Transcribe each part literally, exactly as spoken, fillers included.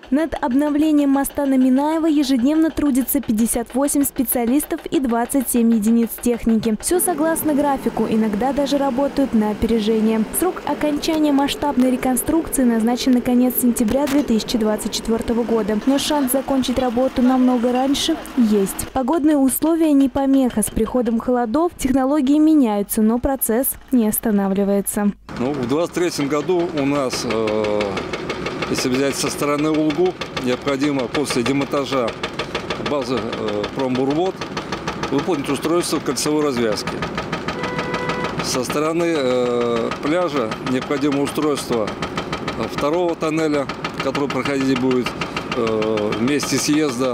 Над обновлением моста на Минаева ежедневно трудится пятьдесят восемь специалистов и двадцать семь единиц техники. Все согласно графику, иногда даже работают на опережение. Срок окончания масштабной реконструкции назначен на конец сентября две тысячи двадцать четвёртого года. Но шанс закончить работу намного раньше есть. Погодные условия не помеха. С приходом холодов технологии меняются, но процесс не останавливается. Ну, в двадцать третьем году у нас, э, если взять со стороны Улгу, необходимо после демонтажа базы э, Промбурвод выполнить устройство кольцевой развязки. Со стороны э, пляжа необходимо устройство второго тоннеля, который проходить будет э, вместе съезда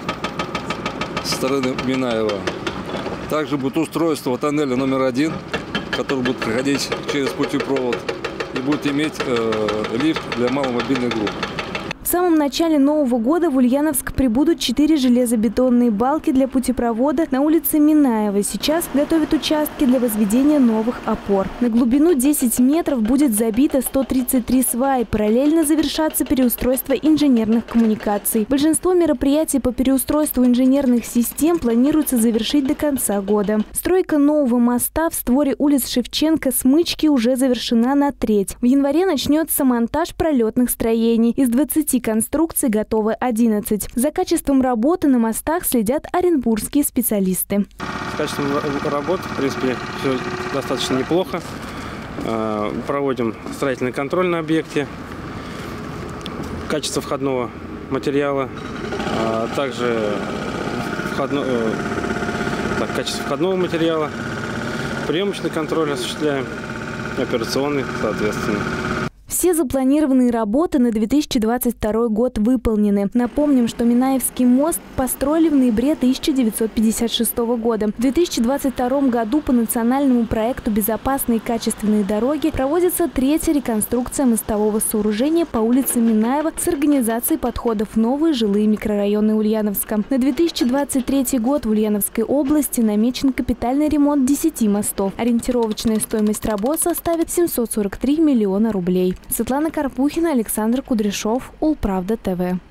со стороны Минаева. Также будет устройство тоннеля номер один, который будет проходить через путепровод и будет иметь э, лифт для маломобильных групп. В самом начале Нового года в Ульяновск прибудут четыре железобетонные балки для путепровода на улице Минаева. Сейчас готовят участки для возведения новых опор. На глубину десять метров будет забито сто тридцать три сваи. Параллельно завершаться переустройство инженерных коммуникаций. Большинство мероприятий по переустройству инженерных систем планируется завершить до конца года. Стройка нового моста в створе улиц Шевченко-Смычки уже завершена на треть. В январе начнется монтаж пролетных строений. Из двадцати конструкций готовы одиннадцать. За качеством работы на мостах следят оренбургские специалисты. С качеством работы, в принципе, все достаточно неплохо. Проводим строительный контроль на объекте. Качество входного материала, также входно, так, качество входного материала. Приемочный контроль осуществляем, операционный, соответственно. Все запланированные работы на две тысячи двадцать второй год выполнены. Напомним, что Минаевский мост построили в ноябре тысяча девятьсот пятьдесят шестого года. В две тысячи двадцать втором году по национальному проекту «Безопасные и качественные дороги» проводится третья реконструкция мостового сооружения по улице Минаева с организацией подходов в новые жилые микрорайоны Ульяновска. На две тысячи двадцать третий год в Ульяновской области намечен капитальный ремонт десяти мостов. Ориентировочная стоимость работ составит семьсот сорок три миллиона рублей. Светлана Карпухина, Александр Кудряшов, Улправда ТВ.